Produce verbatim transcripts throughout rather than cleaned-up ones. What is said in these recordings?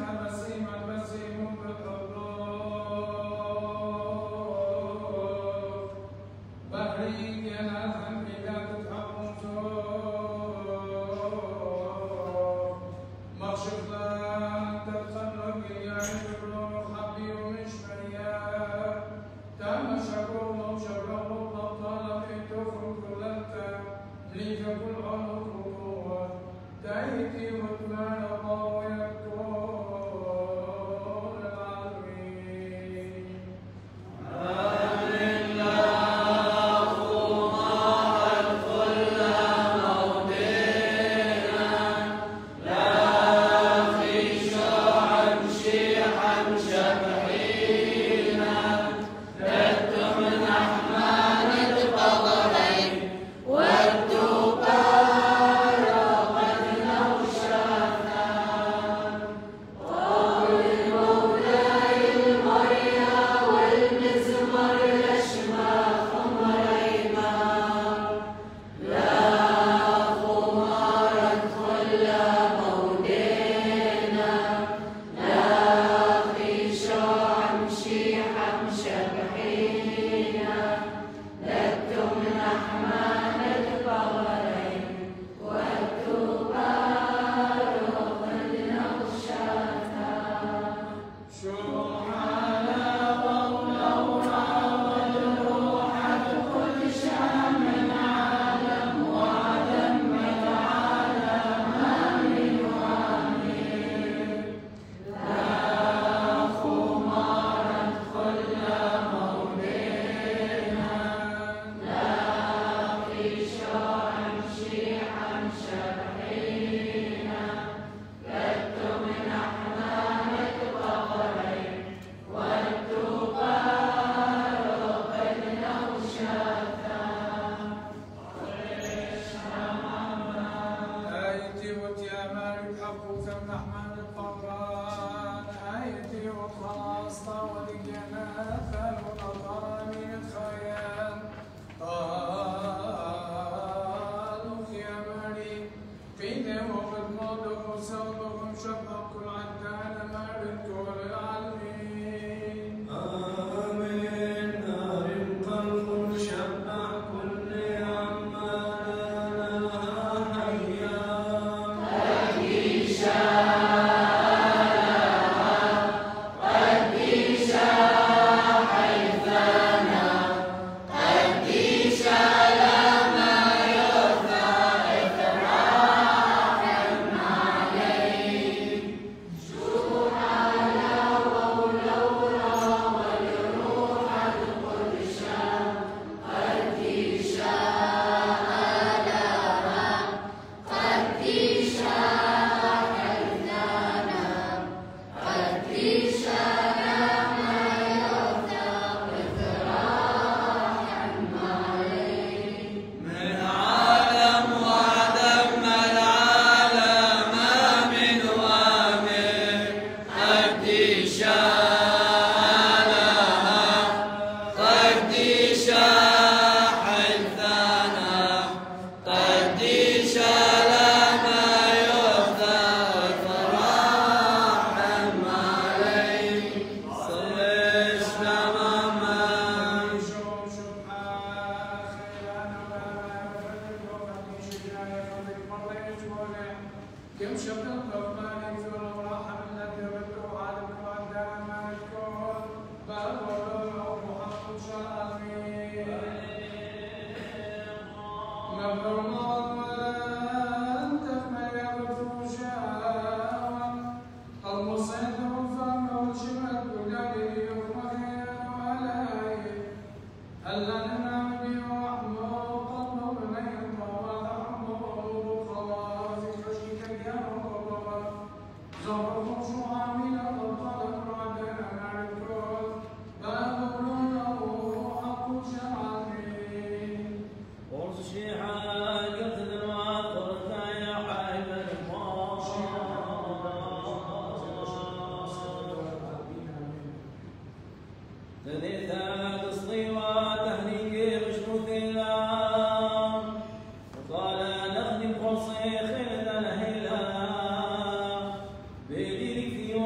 Be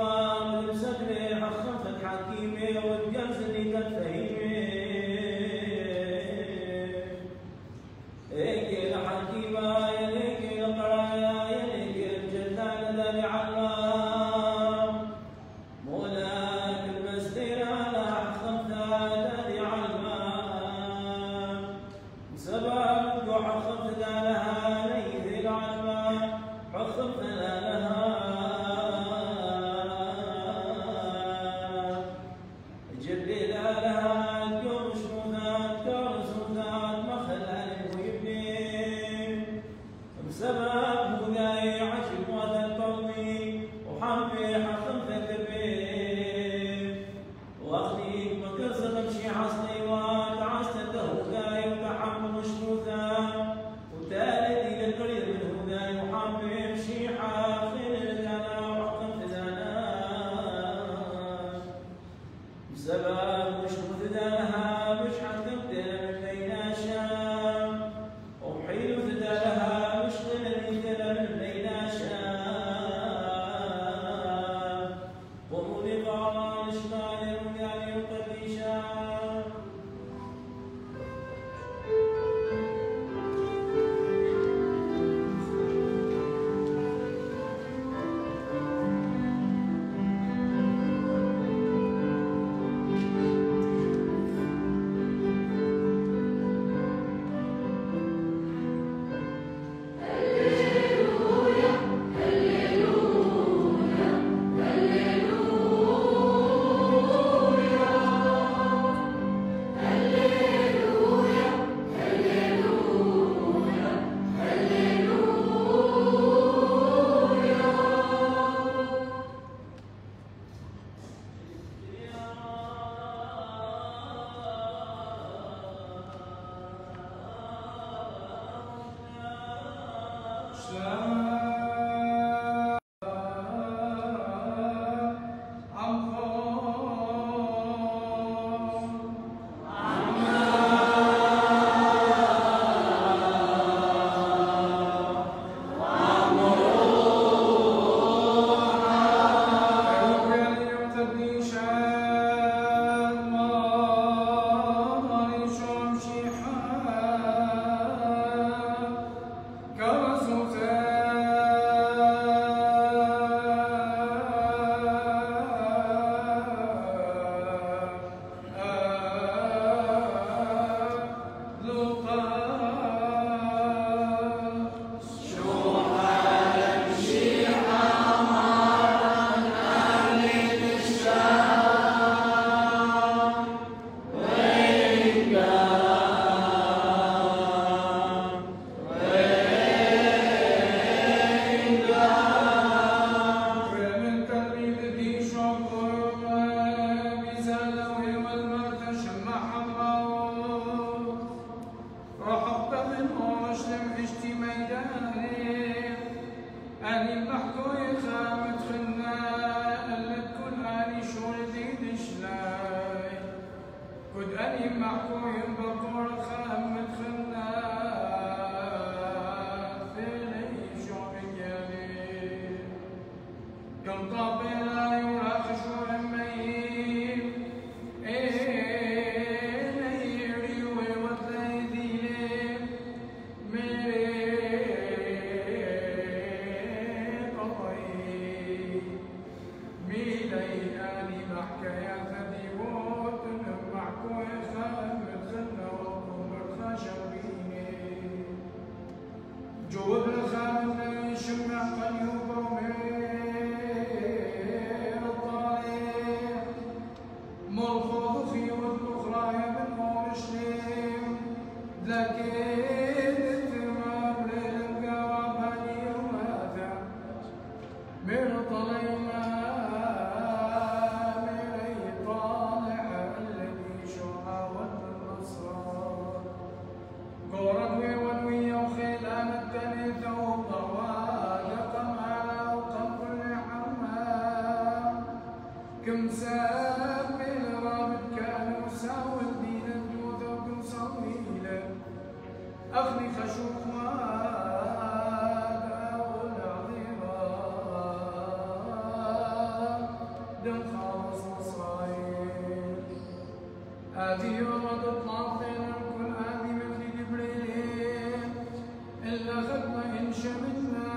هذه يوم تطلع فينا كل هذه مثل جبريل إلا خدمة إن شملنا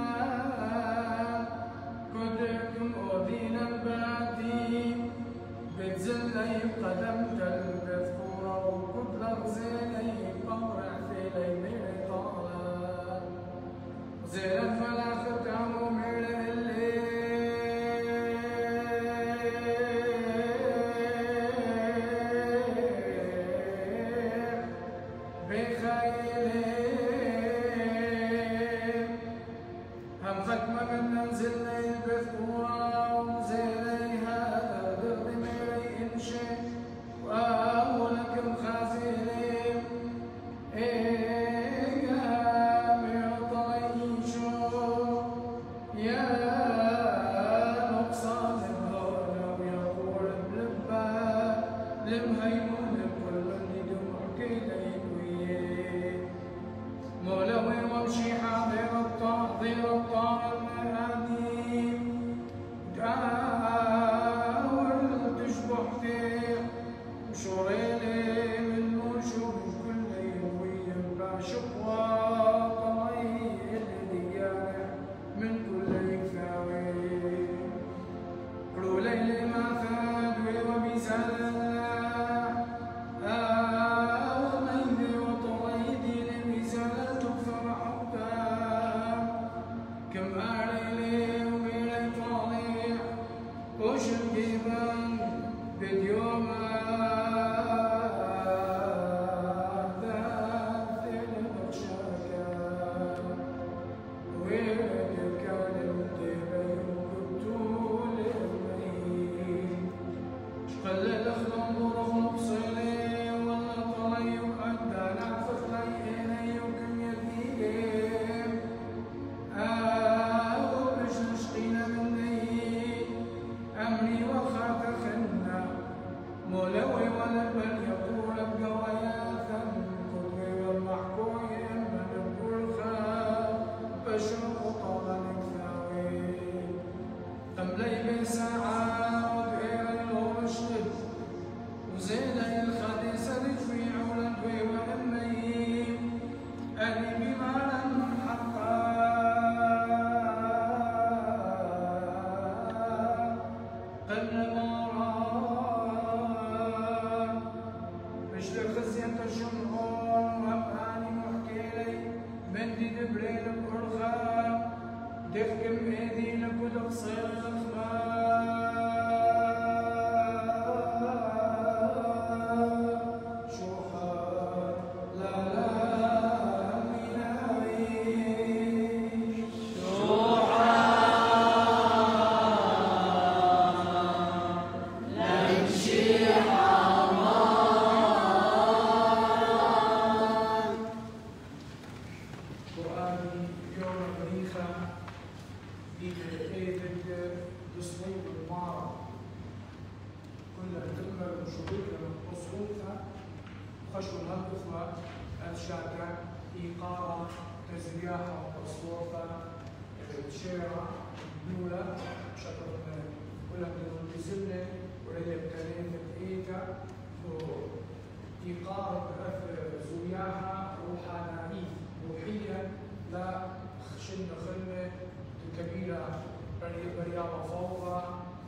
كدكم أودينا الباتي بتزلي بقدم كالبذكورة وكل غزيلي بقرع في لي ميطالة زيل الملاخ تعمو ميل اللي هم ختمة من ننزل لي البذكورة وزيلي هذا درب ميلي إنشي وأولكم خازيلي إيه يا ميطليشو يا نقصان الهون ويقول بلبا لمهيمون كل ندم كيلي ويه مولوي وامشي حاضر الطاهر الطاهر المهادي داول تشبح فيه شوريلي من وشوف كل يوم بشقوى طريق الديانة من كل يكفاوي قلوا ليلي ما فاد وبيسال الله آمين وطريدي لبيسال تكفر حبا كم أعلي وميلي طالع وش الجبن باليوم مولوي ولبن يقول بقواياثا قدوي والمحكوي من الكل خاب بشوق طال نكفاوي تملي بساعة وبغير الوشد وزيني الخديسة رجوي عولدوي وأمي أني بمعنى حقا قلنا الجمهور وأباني محكيلي من دي دبريل بأرخا تخدم ايدينا كل قصير الأخبار شوحة لا لا مناوي شوحة لا يمشي تصويب المعرض كل الكلمة المشروطة مصروفة خشوا الهدفة الشاكة إيقارة تزرياحة وتصوفة شيرة دولة شكل ولا بزلة ولا يبتلين بإيكا إيقارة زرياحة روحانية روحيا لا خشن خلمة كبيرة برياضة فوضى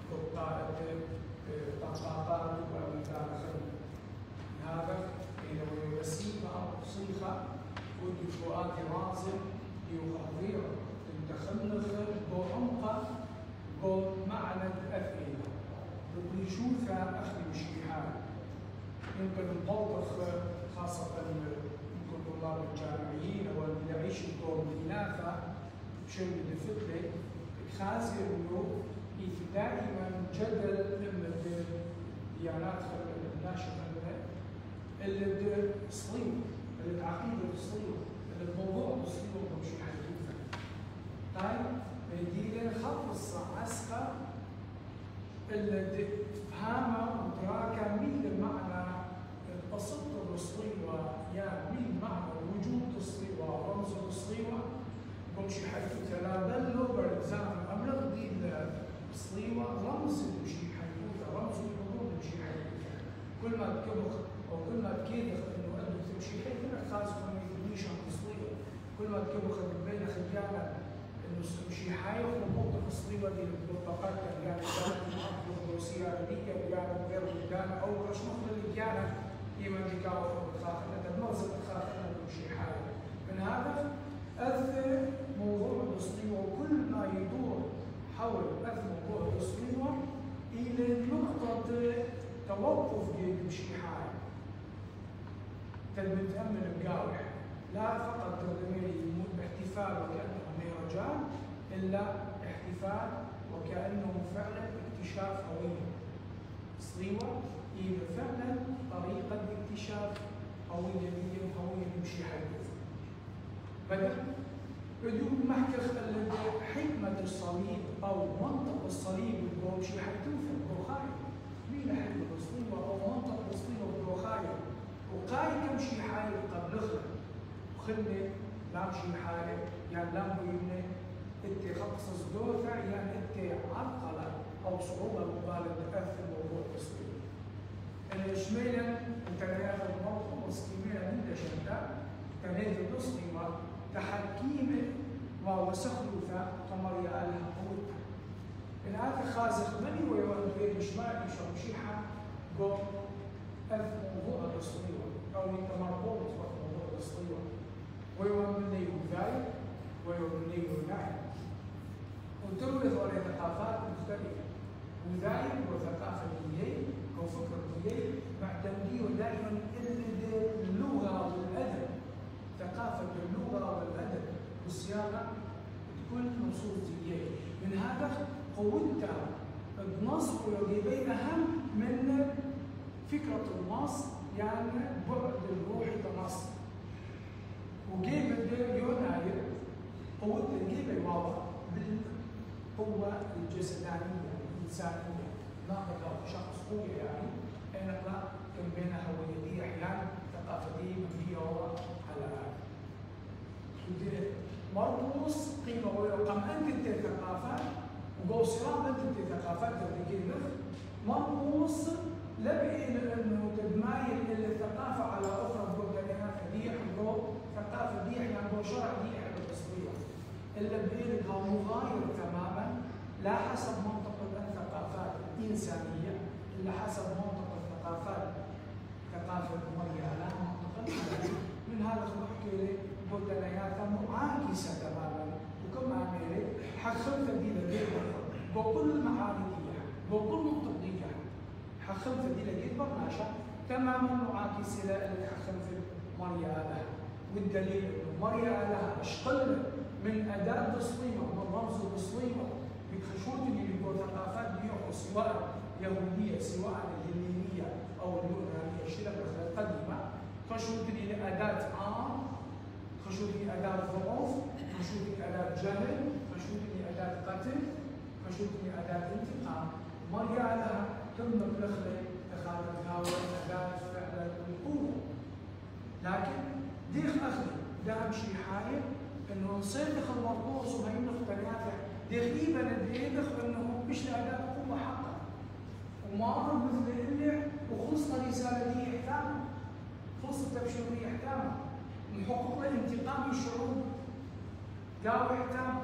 طاقات ومكان خلق هذا إذا وسيلة أو صيغة كنت فؤاد رازم يغادر تخلق بعمق بمعنى الأفئدة بنشوفها أخي مشيحان يمكن نطبخ خاصة يمكن طلاب الجامعيين أو اللي يعيشوا دور الإناثة شو اللي فتلة خاصة إنه دائما جدل لما الديانات الناشئة اللي تصليب اللي العقيدة تصليب اللي الموضوع تصليب ومش حديثا. طيب بدينا خلص عسكر اللي تفهمها وتراكا مين المعنى البسيط الصليوة يا مين معنى وجود الصليوة ورمز الصليوة مش حديثا لا بل لو برزان أبلغ دي الصليوة رمز مش حديثا رمز الحضور مش حديثا كل ما تكبر وكل ما تكيدخ انه عنده تمشي حيث انك خاص من يدنيش عن تصوير كل ما تكبخ بين خجالة انه تمشي حي وخلقوط تصوير دي البطاقات يعني كانت معقل الروسية رديكة يعني غير رجالة أو رش مخل رجالة إيمان ذكاء وخاخنة المغزى خاخنة تمشي حي من هذا أثر موضوع التصوير وكل ما يدور حول أثر موضوع التصوير إلى نقطة توقف يمشي حال تتأمل القاوح لا فقط تردمير يموت باحتفال وكأنه مهرجان إلا احتفال وكأنه فعلا اكتشاف هوية صليوة إلى فعلا طريقة اكتشاف هوية جديدة وهوية يمشي حيث بدأ بدون محكي حكمة الصليب أو منطق الصليب بومشي حيتوفى بروخاي مين حكمة الصليب أو منطق الصليب بروخاي وقاي كمشي حالي قبل خلق وخلني لامشي حالي يعني لام يمني انت خبص دوثة يعني انت عرقلة أو صعوبة مقابلة تأثر موضوع التصوير. الشميلا انت ناخذ موضوع مسكيميلا من دشنتا تنادي تصميمات تحكيم ووسخلوثا تمريا لها قوتها. من هذا خازق مني ويوان بين شمال شمشيحة جو ألف موضوع التصوير أو يتمرقون في موضوع التصوير ويوان مني وذاي ويوان مني ونعي وتورث على ثقافات مختلفة وذاي وثقافة دينية وفكر ديني معتمدين دائما اللغة والأدب ثقافة اللغة والأدب والصياغة تكون نصوص دينية من هذا قوتها النص والجيبين أهم من فكرة النص يعني بعد الروح كنص وجيب اليوناير قوة الجيب واضح بالقوة الجسدانية الإنسانية ناقضة شخص قوي يعني أنا لا كان بينها هويتية أحيانا ثقافتية مبنية على مرموز قيمة ويقام أنت الثقافات وقوصران أنت الثقافات اللي كده مرموز لبقي لأنه تدمايل الثقافة على أخرى بقولها دي حقو ثقافة دي حقو شرع دي حقو تصوير اللي بقيلها مغاير تماما لا حسب منطق الثقافات الإنسانية إلا حسب منطق الثقافات ثقافة مريا لا منطق من هذا نحكي لك بودنياتها معاكسة تماما وكم عملي حخلت دي لديه بكل معارضية بكل منطقية حخلت دي لديه برناشة تماما معاكسة اللي حخلت مريا لها والدليل انه مريا لها اشقل من اداة تصميمه من رمز تصميمه بتخشوت اللي بيقول ثقافات بيوحوا سواء يهودية سواء الهلينية او اليونانية الشيء القديمة خشوت اللي أداة عام خشوتني أداة ضعف، خشوتني أداة جهل، خشوتني أداة قتل، خشوتني أداة انتقام، مرجع لها تم بلخلة تخاطبها والأداة فعلا القوة. لكن ديخ أخذ دام شي حايل إنه نصير دخل مرقوص وهي نقطة نافع، ديخ إيبن ديخ إنه مش لأداة قوة حقا. وما مثل اللي وخلصنا رسالة دي إحكام، خلصت تبشيرية إحكام. من حقوق الانتقام الشعوب قالوا احتام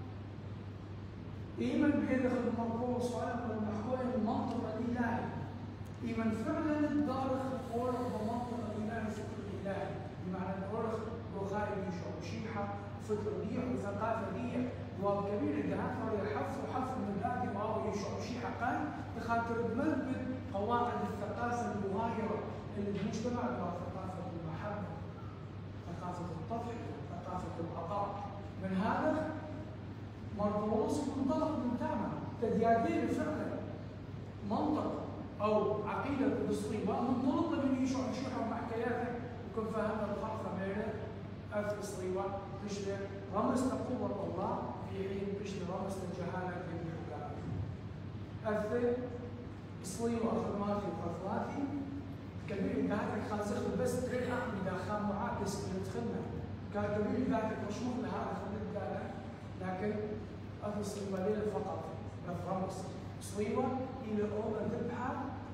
ايمن بيدخل المرفوع صالح والمحكوم المنطق الالهي ايمن فعلا الدارخ قول بمنطق الالهي فكر الالهي بمعنى الدارخ بخاري بيشعر شيحه فكر ديح وثقافه ديح وكبير الدهات يحف وحف من ذاتي وهو يشعر شيحه قال بخاطر تمربط قواعد الثقافه المغايره اللي بالمجتمع ثقافه المحبه ثقافة الطفل، ثقافة العطاء. من هذا مرموز منطلق من تاما تديابين فعلا منطق أو عقيدة الصليبة منطلقة من يشوع شيحة ومحكياته وكن فهمنا الخلفة ميلة أثر الصليبة تشبه رمز قوة الله في حين تشبه رمز الجهالة في الحكام. أثر الصليبة أخرماتي وخفواتي كبير ذاتك خازخ بس تريد أحمي داخل معاكس اللي تخلنا كان كبير ذاتك مشهور لهذا خليت ذلك لكن أفصل مليل فقط رمز صليبة إلى أول ذبحة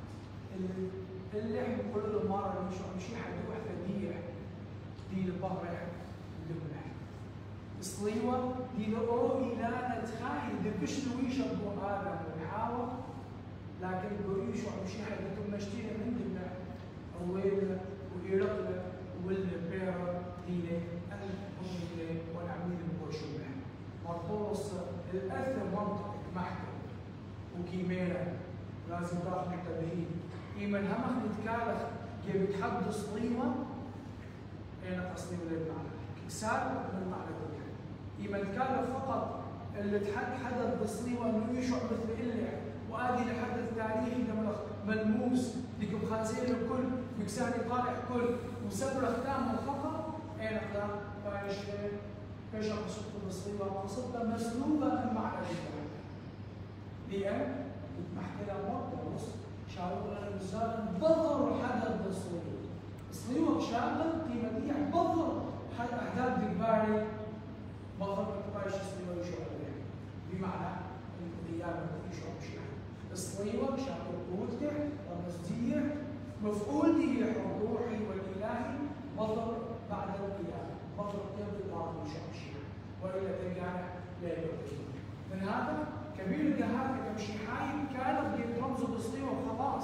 اللي احنا بنقول له المره اللي شو مشي حدوح فديع دي البحر دمنا صليوه دي لو الى نتخاي دبش نويش ابو ادم وحاول لكن بيشو مشي حدوح مشتي من دمنا اويل ويرقل والبيرة دينه الحمد والعميد المباشرة مرطوس الأثر منطق محكم وكيميرا لازم تاخذ التبهيد إيمن همخ نتكالف كيف بتحدث صليمة أنا تصليم للمعنى كسار من معنى كله إيمن تكالف فقط اللي تحدث بصليمة إنه يشعر مثل إلا وآدي لحدث تاريخي ملموس ديك بخازين الكل بكساني طالع كل وسبر ختام الخطأ أين أقدر بايش بايش أقصد بالصليبة مقصودها مسلوبة من معنى الكلام لأن محكي لها مرة شاورنا الإنسان بظر حدث بالصليبة الصليبة شامل قيمتية بظر أحداث دباري بظر بايش الصليبة يشعر بها بمعنى القيامة يشعر بشيء الصليبة شامل قوته ومزدية مفعول به الروحي والإلهي بظر بعد القيامة بظر قيامة الله يشعر وإلا ترجع لا يبقى من هذا كبير الجهات كمشيحاي كانت بيترمزوا بالصليبة وخلاص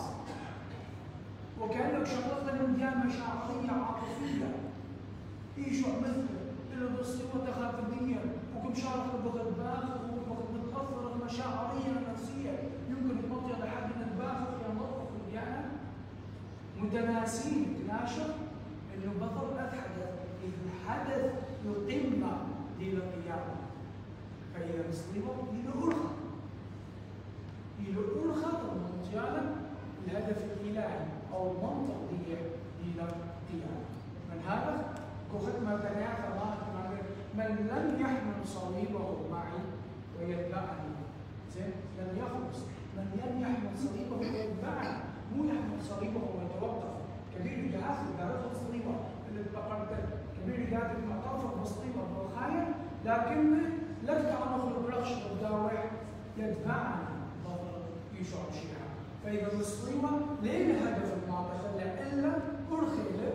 وكأنك شغلت من جهة مشاعرية عاطفية يشعر مثله إنه بالصليبة دخل في الدنيا وكم شارك بغدباخ ومتأثر مشاعرية نفسية يمكن تمطي لحد من الباخ ينظف في الجهة متناسين تناشر انه بطل اتحدث الحدث القمه الى القيامه فاذا الصليبه الى ارخى الى ارخى المنطياله الهدف الالهي او المنطق دي الى القيامه من هذا كخت ما تناثر الله من لم يحمل صليبه معي ويتبعني زين لم يخلص من لم يحمل صليبه ويتبعني مو يحمل صليبه ويتوقف كبير الجهاز دارته الصليبه اللي ذكرت كبير الجهاز معترف بالصليبه بالخير لكن لا تتعمق بالرخش والداوع يتبعني يشعر شيئا فاذا الصليبه ليه الهدف المعتقد الا ارخي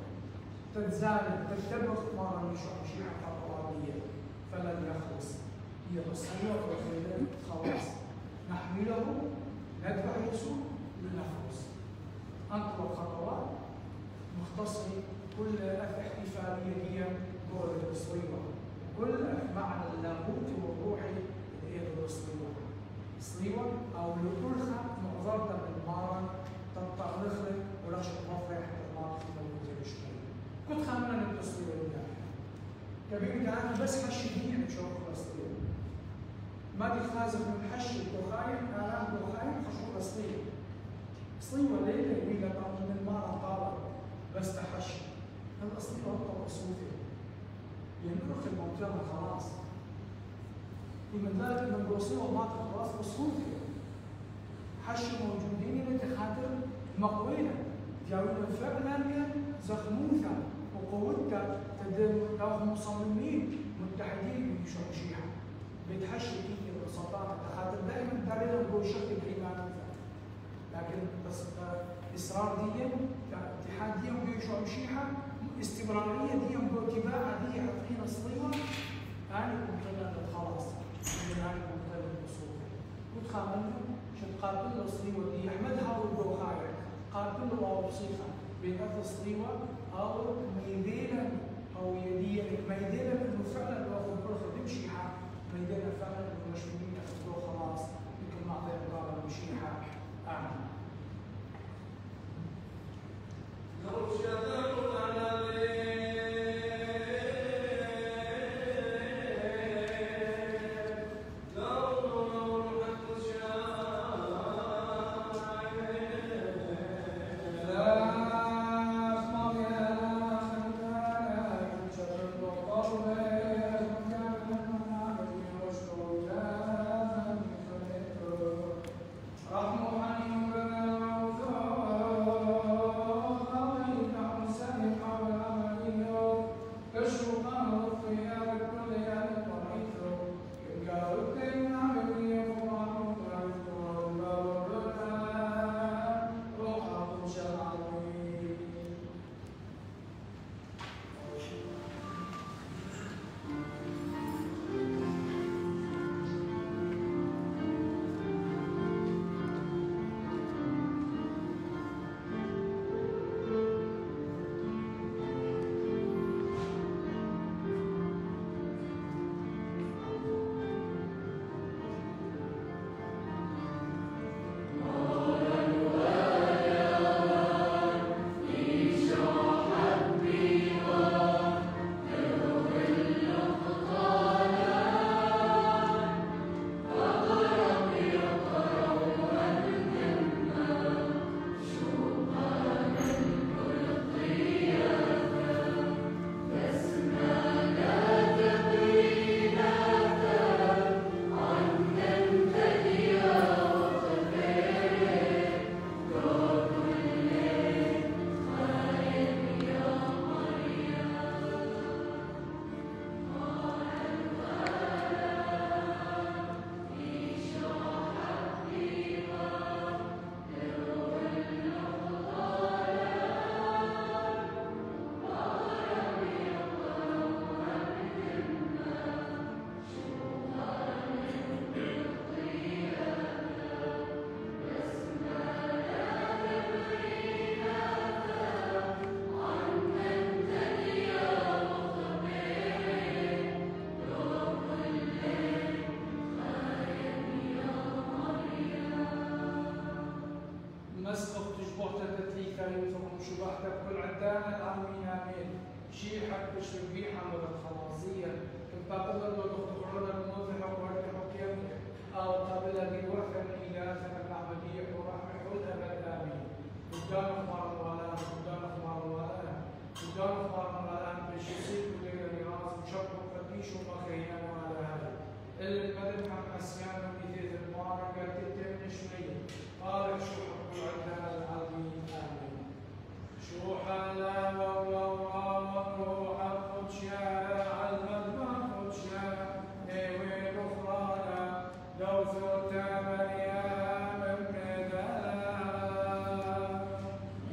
تتزال تتبخ مره يشعر شيئا كالقرانيه فلن يخلص هي الصليبه والخير خلاص نحمله ندفع يسوع لنخلص أنقل الخطوات مختصة كل احتفالية هي جوه الصليبة كل معنى اللاهوت والروحي اللي هي الصليبة الصليبة أو الأرخة معظمها بالمارة تقطع رخلة ورشة مفرح تطلع في الموجودة الشمالية كنت خامنا نبدأ الصليبة الجاية كبير كان بس حشيدين بشوف الصليبة ما بيتخازف من حش الدخاين آلام الدخاين خشوع الصليبة صليبة ليلة يقول لك من المرة طالع بس تحش هذا الصليبة هو صوتي ينرخ المنطقة خلاص ومن ذلك من بوصيله ما خلاص بصوتي حش موجودين اللي تخاطر مقوية جاوبنا فعلا زخموثة وقوتها تدل لو مصممين متحدين بيشوفوا شيئا بيتحشي فيه الوسطات تخاطر دائما دليل هو شكل الإيمان لكن اصرار ديا اتحاد ديا وبيشوع مشيحه استمراريه ديا واتباع ديا حاطين الصليبه هاني ممكن خلاص من هاني ممكن الوصول كنت خامل شد قاتل الصليبه دي احمدها والبوخاري قاتل ووصيخه بين الصليبه او ميدينا او يديا ميدينا انه فعلا لو البرخه مشيحه ميدينا فعلا انه مشهورين اخذوه خلاص يمكن ما اعطينا قال المشيحه آمين. لو شذرت على رحمه مسقط تشبهت تتليكا يوثقهم شبهت بكل عدان الآمين آمين شيء حق تشبيه عمل الخلاصية كنت قبل لو تخطرون الموضح وارتحوا كيمي أو قبل ذي وفا إلهة العملية ورحمة حول أبد آمين قدام أخبار الولاء قدام أخبار الولاء قدام أخبار الولاء بشيسيك ودير الراس مشبه فتيش ومخيان على هذا المدن عن أسيان ومثيث المباركة تتم شوية قال شو حق العدان العظيم آمين شو حالا وروى وروح القدشا المذبح قدشا نيوي غفرانا لو ثرت مريم ابن دلال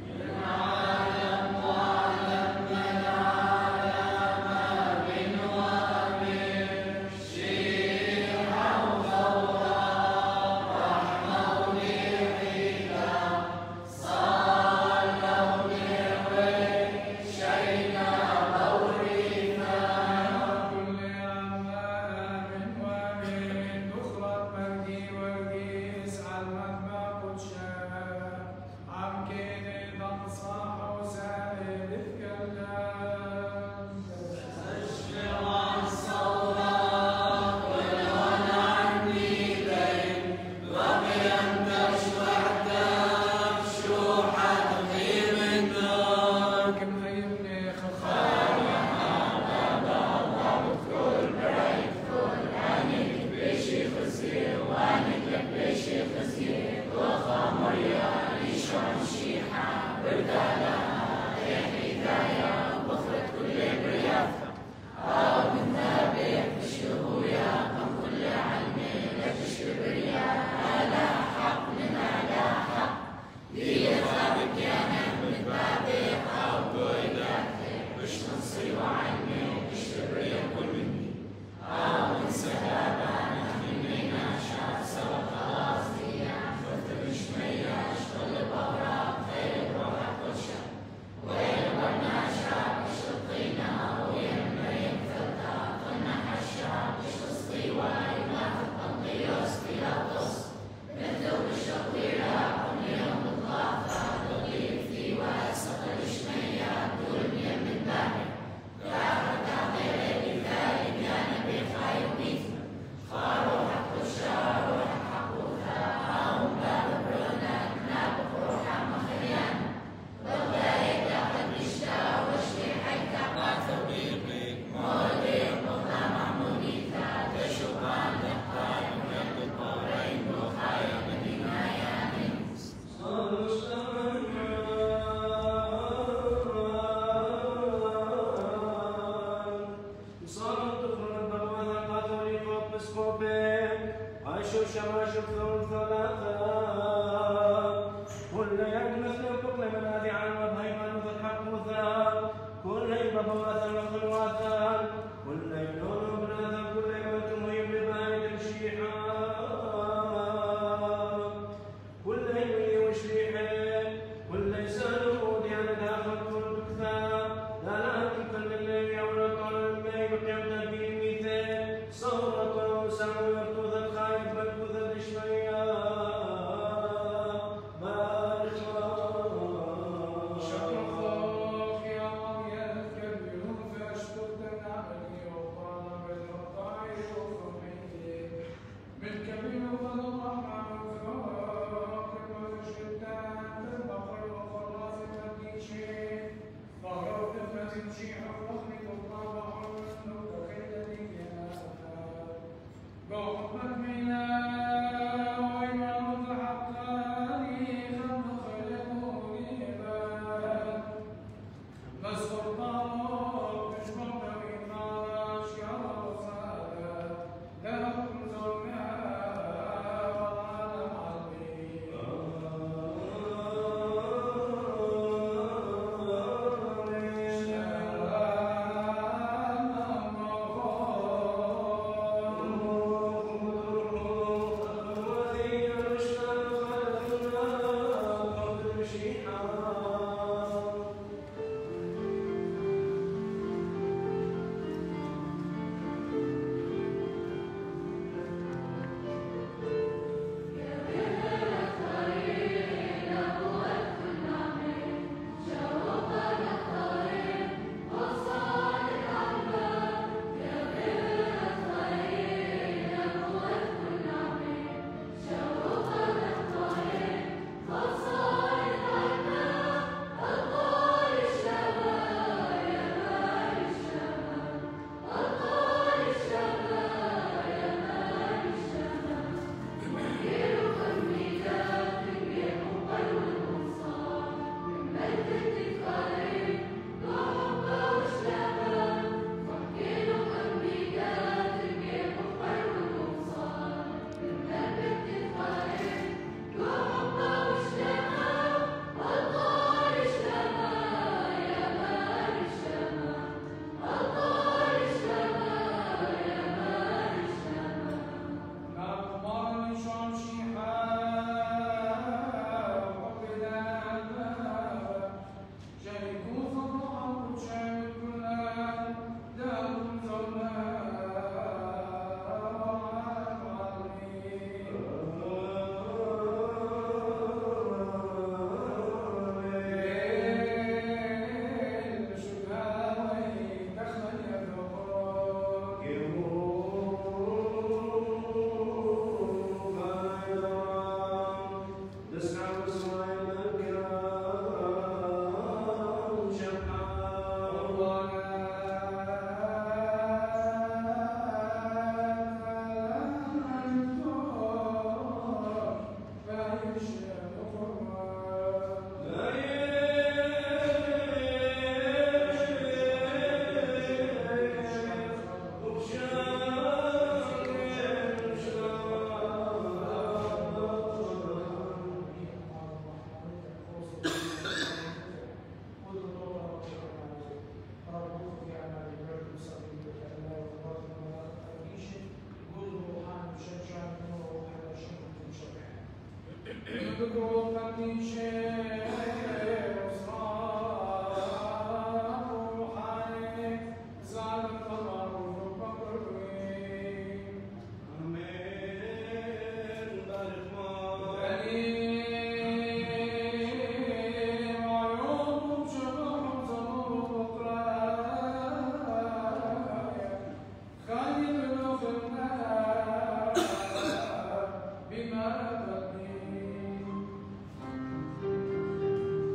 بما تقين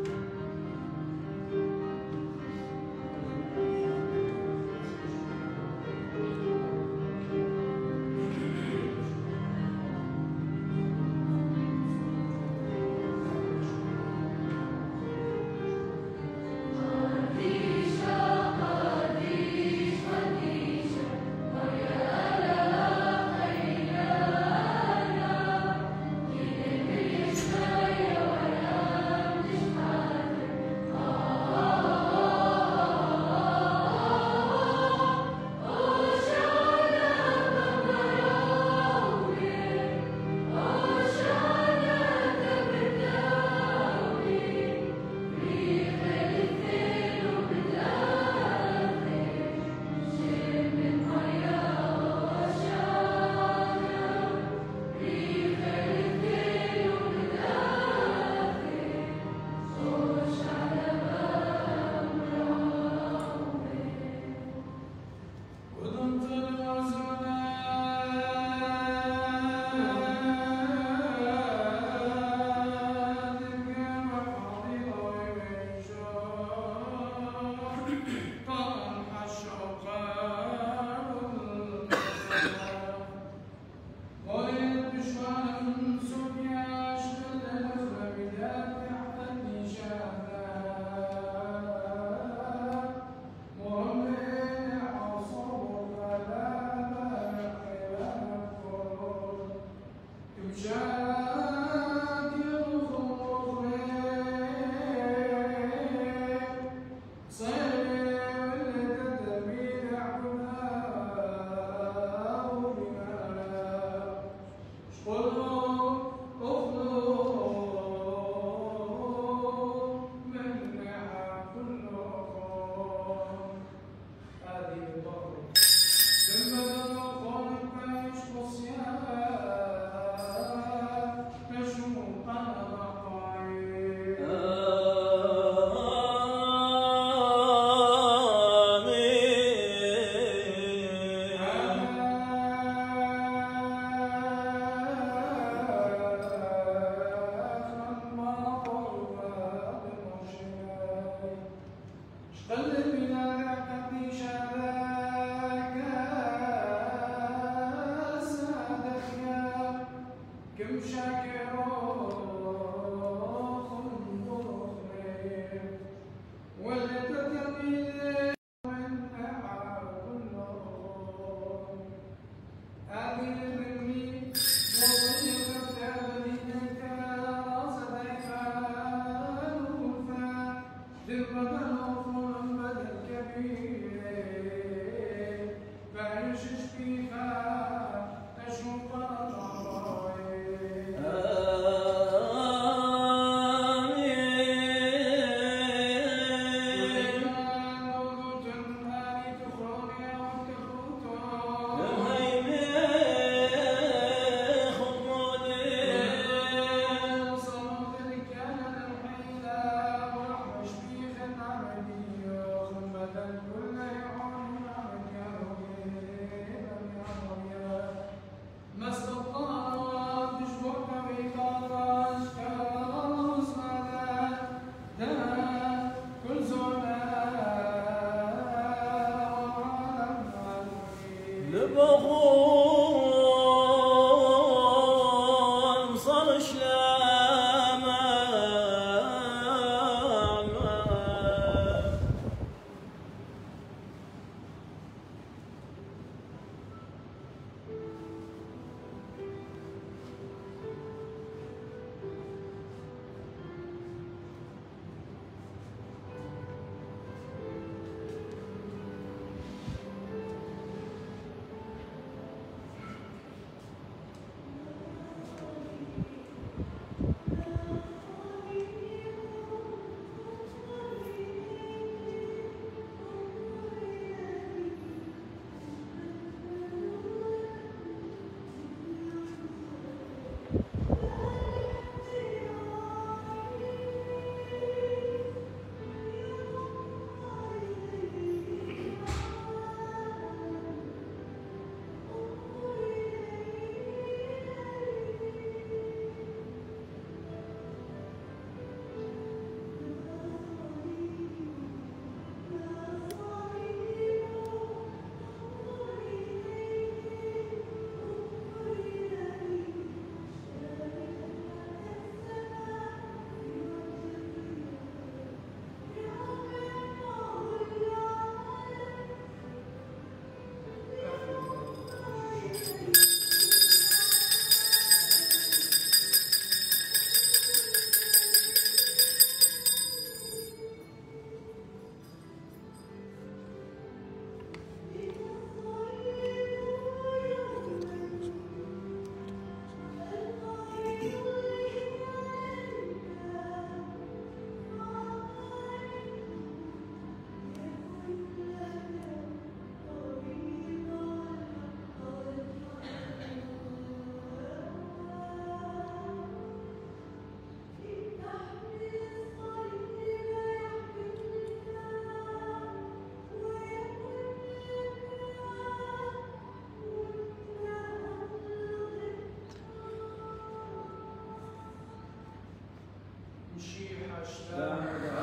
مشيحة شتاء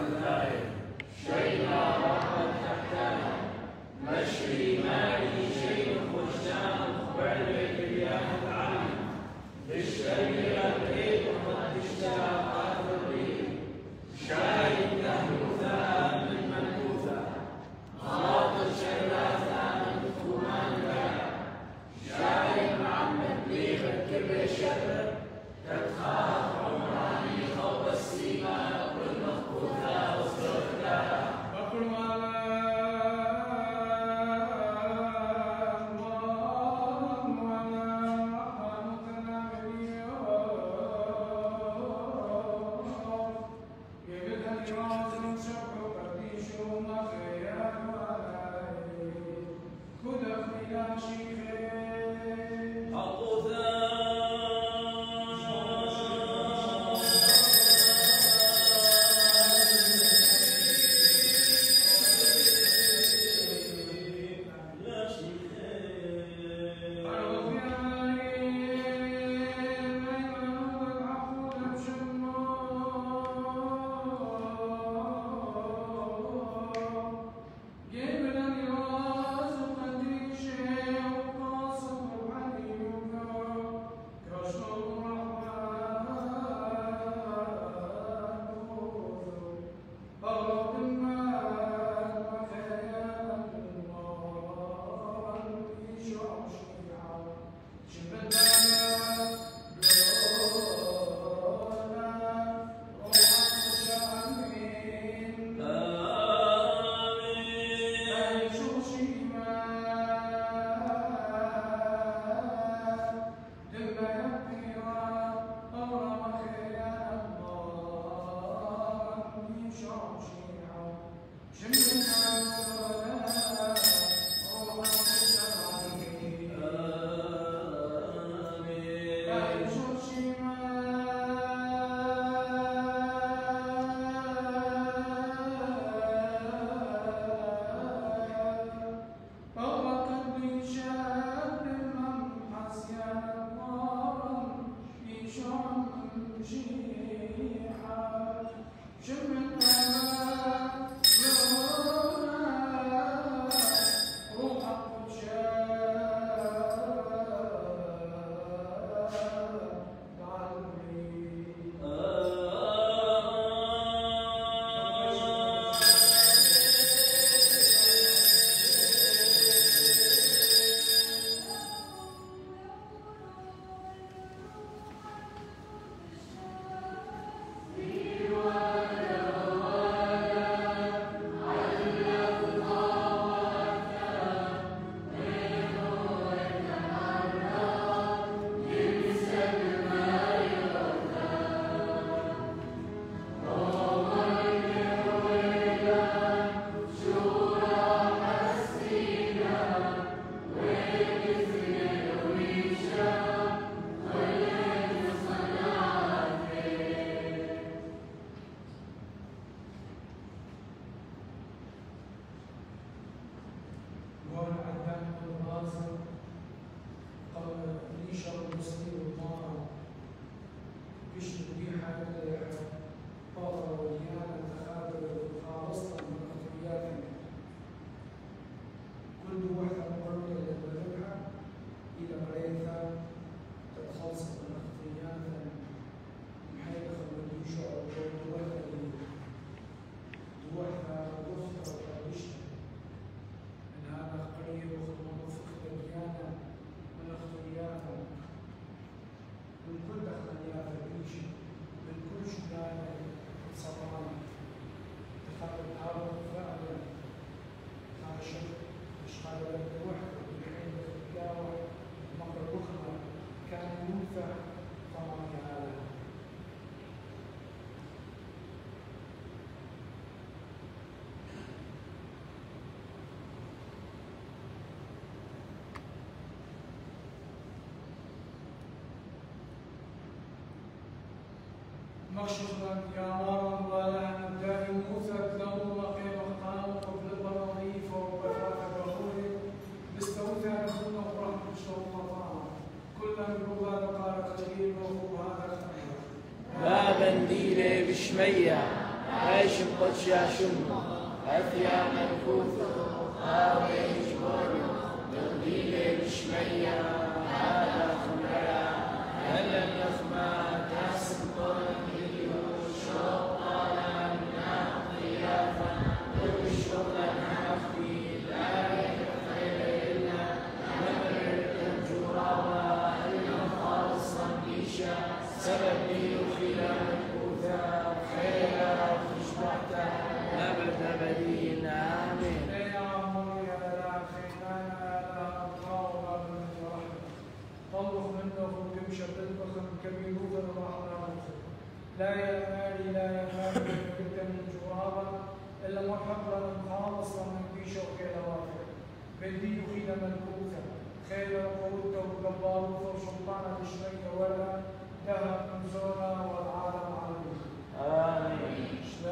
شيء لا رغبة تحتاج مشري مالي شيء خشام وعلي بالياء العلم بالشريعة العيد قد اشتاق الريح شاهد كهنوثا من منوثا خاطر شراثا من ثمان باع شاهد مع مبليغ الكبر الشهر تتخاف عمراني خوض السيما والمخبوثا والصرخا وقل ولا مكشوفا يا مارا ولا الدائم مثبت له وقيل اختار قبل نظيف وبفاق بغوري مستوثى دون رحم شوق مطار كلا بروبا قال قليل وهو هذا الامر بابا ديلي بشمية عايش بقدش يعشمه أثيا منفوث آوي جبور ديلي بشمية هذا خمرا هلا يخمى تاسم قرن هيو شوق طالع من ضيافة وبالشغل نحفي لا يخير إلا نمر الجرابة إلا خالص صنديشة سببي وخلا منكوثة خيرا وشبعتا أبد أبدين آمين. يا عمر يا لا خيمانا لا أبقى من رحمة طلق منه وتمشى بالبخم كبيروثا الرحمن لا يا مالي لا يا مالي كنت من جرابة إلا مرحبا خالصا من بيشة وخير وافر بدي وخيل منكوثة خير وقوته وجباروثة وسلطانة بشمية ولا ذهب من زونا والعالم عليه. آمين.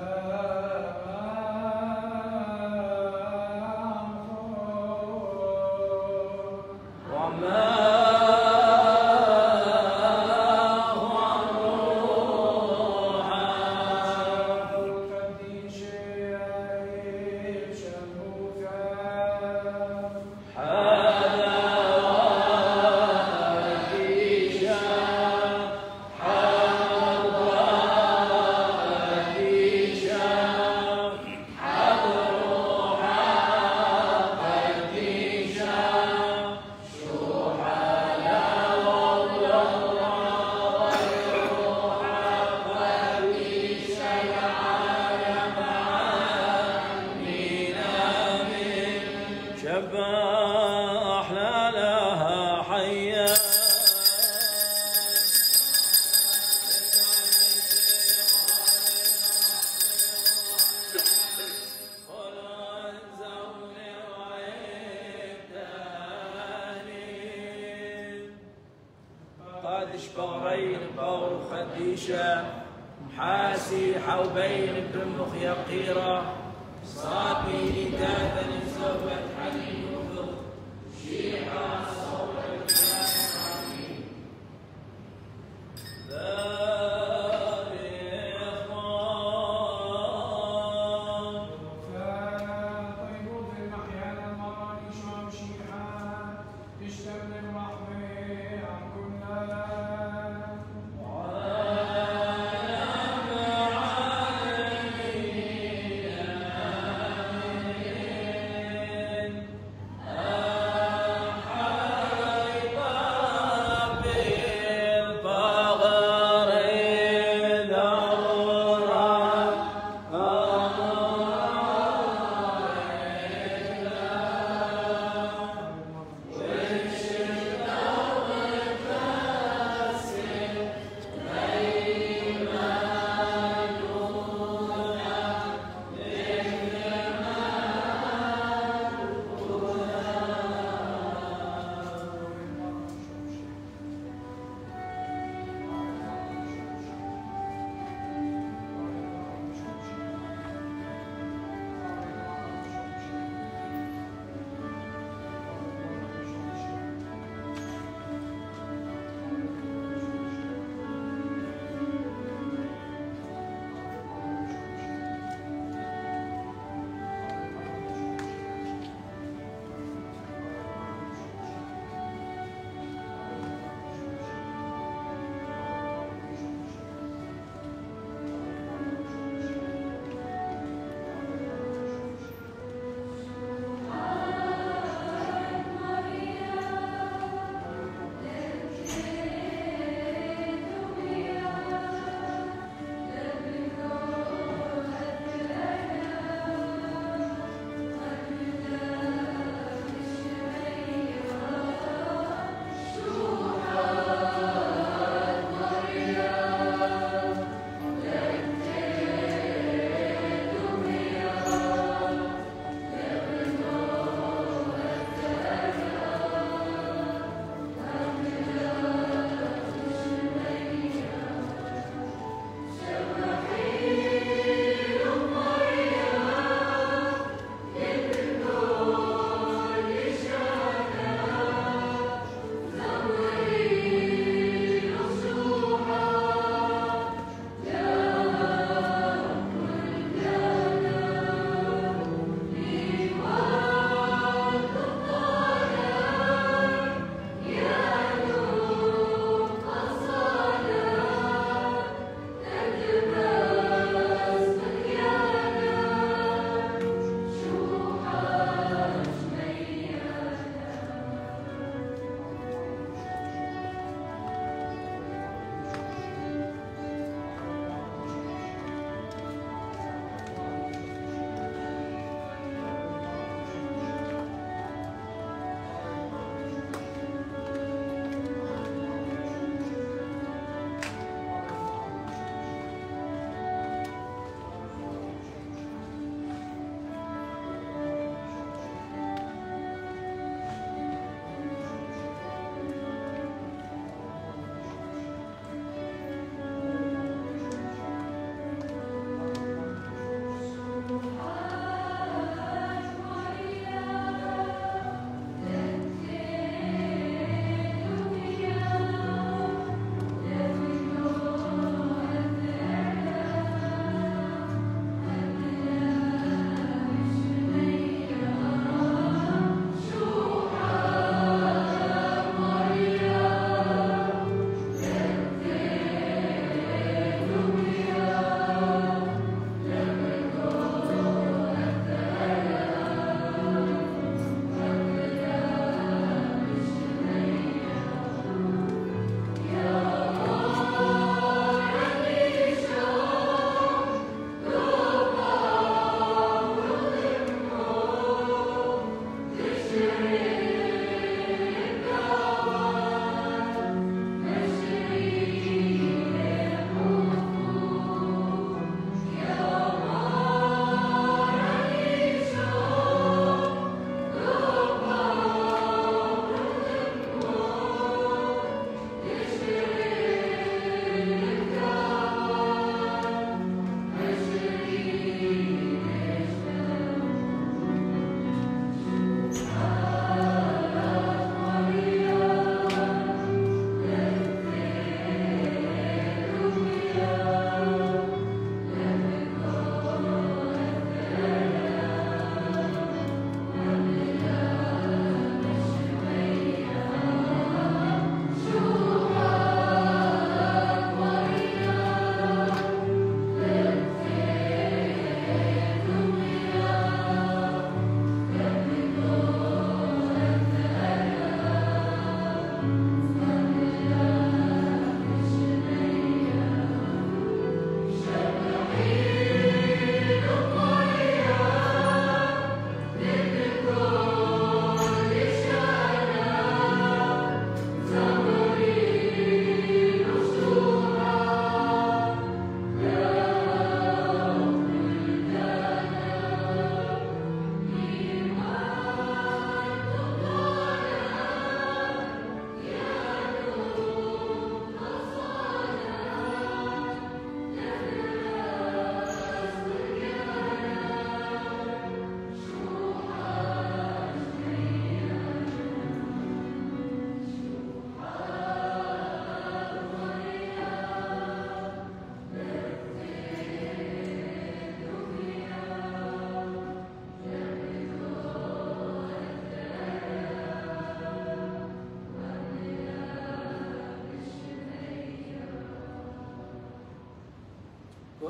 بغرين بغر خديشة محاسي حوبين برمخ يقيرة صابي لدادا الزوبة حنين وفض شيعة صوت الكلام الرحمن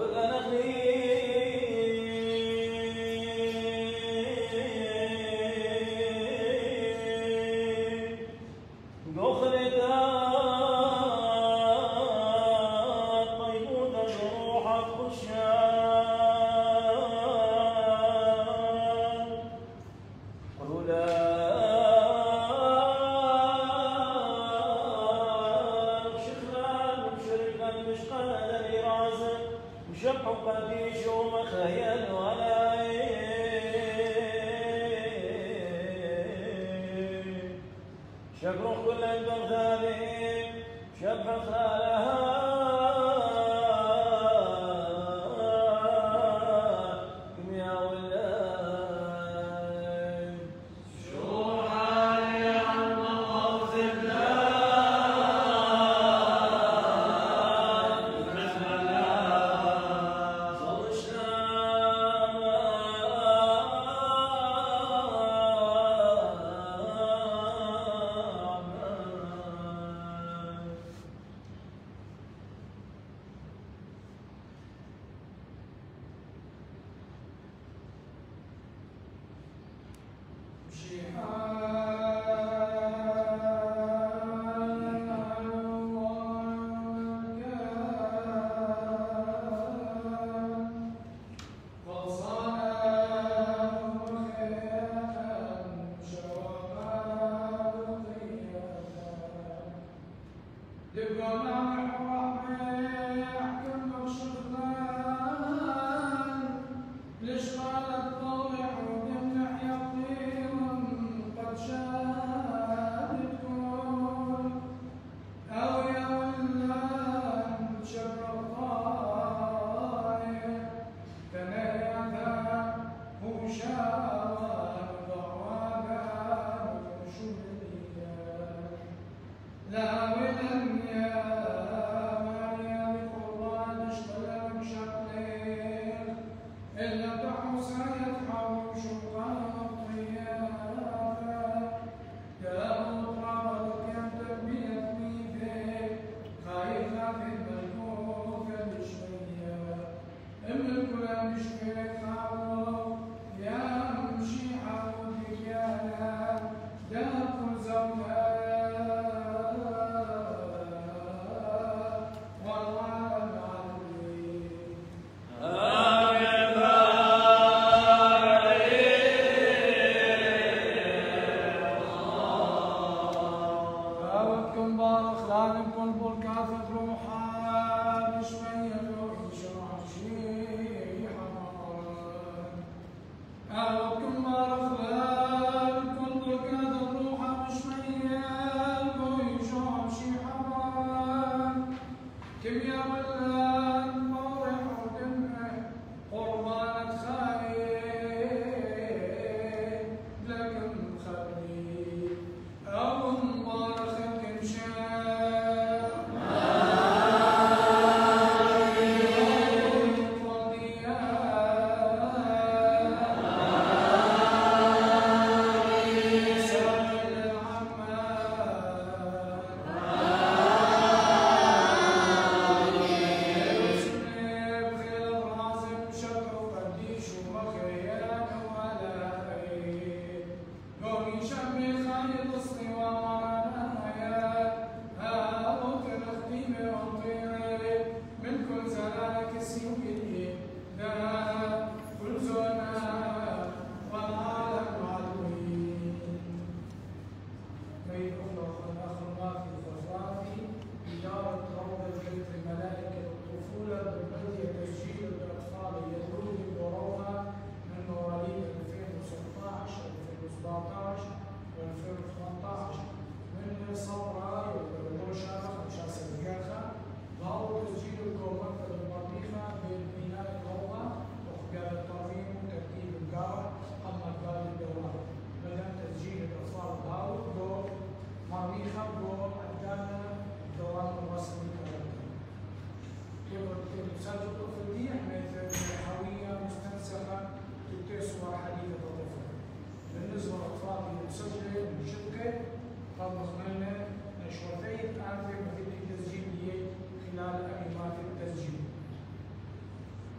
ليش قالت طوع وجمع يطير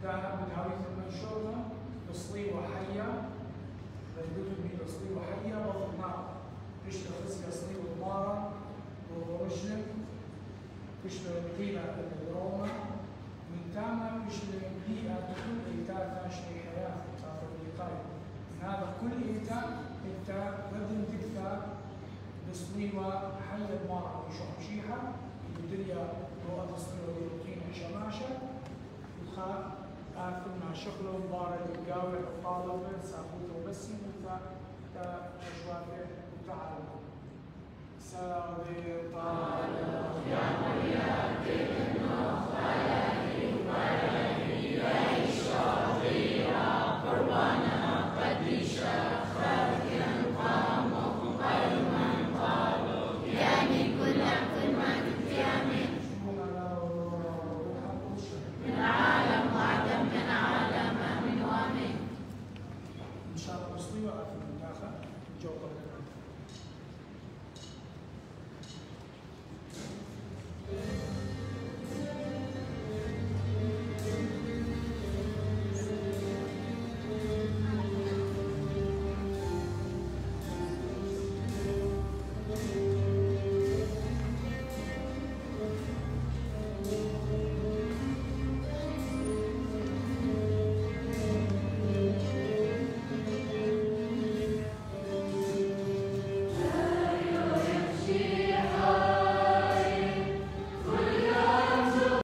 كان بتهاوي المنشورة بصليوة حية بيدوتو بي بصليوة حية وضمنا تشتغل خزية صليوة ضمارة ووشلم تشتغل بطيلة الروما من تاما تشتغل بيئة كل إيتاء تاشتري حياة تعطي الإيطاي هذا كل إيتاء أنت بدل تكتب بصليوة حية ضمارة وشوح مشيحة الدنيا لغة تصليوة بيروتين شماشة وخا آكل مع شغله مبارك الجاوي الطالبة ساقوته بس متى كأشوافه وتعالى ساوي طالب يا مريم كيف النوم على